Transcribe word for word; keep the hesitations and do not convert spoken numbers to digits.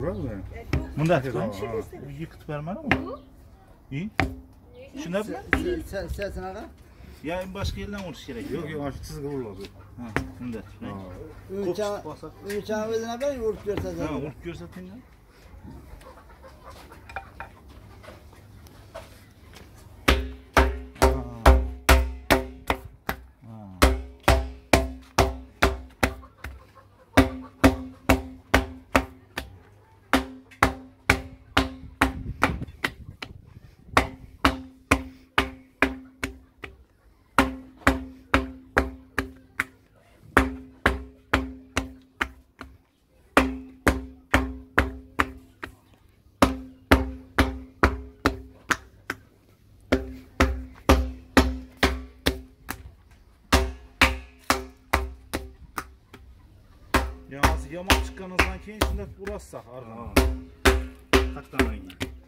Правда? Bunda yıkıp vermeli mi? İyi. Şuna mı? Sen sana Ya başka yerden uğraş gerek. Yok yok açık çizgi vurulur. Ha, bunda. Uçağın özüne ben vurup görsen. Ha, vurup görsatayım ya. Yalnız yamak çıkanızdan keyin shunday urasaq arqadan. Taktanayin.